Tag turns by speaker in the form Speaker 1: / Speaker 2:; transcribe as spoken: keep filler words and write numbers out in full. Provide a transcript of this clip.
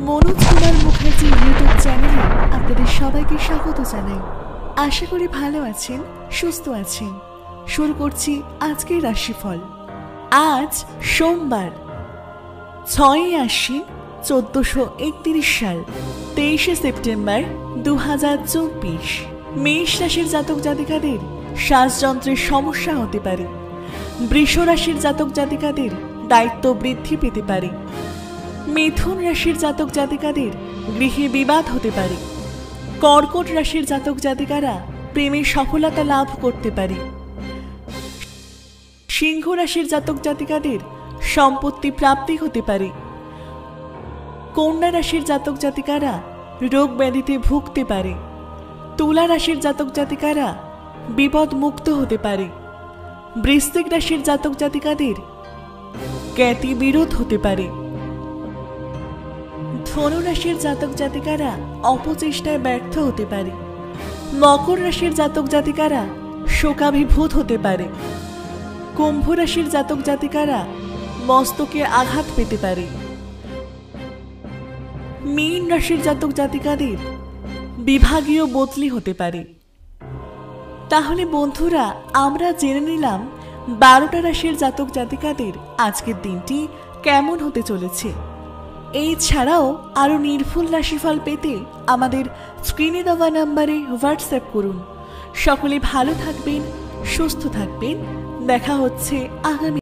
Speaker 1: Manoj Kumar Mukherjee YouTube চ্যানেলে আপনাদের সবাইকে স্বাগত জানাই। আশা করি ভালো আছেন, সুস্থ আছেন। শুরু করছি আজকের রাশিফল। আজ সোমবার, ছয়ই আশ্বিন চোদ্দশো একত্রিশ সাল, তেইশে সেপ্টেম্বর দু হাজার চব্বিশ। মেষ রাশির জাতক জাতিকাদের শ্বাসযন্ত্রের সমস্যা হতে পারে। বৃষ রাশির জাতক জাতিকাদের দায়িত্ব বৃদ্ধি পেতে পারে। মিথুন রাশির জাতক জাতিকাদের গৃহে বিবাদ হতে পারে। কর্কট রাশির জাতক জাতিকারা প্রেমে সফলতা লাভ করতে পারে। সিংহ রাশির জাতক জাতিকাদের সম্পত্তি প্রাপ্তি হতে পারে। কন্যা রাশির জাতক জাতিকারা রোগ ব্যাধিতে ভুগতে পারে। তুলা রাশির জাতক জাতিকারা বিপদ মুক্ত হতে পারে। বৃশ্চিক রাশির জাতক জাতিকাদের জ্ঞাতি বিরোধ হতে পারে। ধনু রাশির জাতক জাতিকারা অপচেষ্টায় ব্যর্থ হতে পারে। মকর রাশির জাতক জাতিকারা শোকাভিভূত হতে পারে। কুম্ভ রাশির জাতক জাতিকারা মস্তকে আঘাত পেতে পারে। মীন রাশির জাতক জাতিকাদের বিভাগীয় বদলি হতে পারে। তাহলে বন্ধুরা, আমরা জেনে নিলাম বারোটা রাশির জাতক জাতিকাদের আজকের দিনটি কেমন হতে চলেছে। এই ছাড়াও আরও নির্ভুল রাশিফল পেতে আমাদের স্ক্রিনে দেওয়া নাম্বারে হোয়াটসঅ্যাপ করুন। সকলে ভালো থাকবেন, সুস্থ থাকবেন। দেখা হচ্ছে আগামী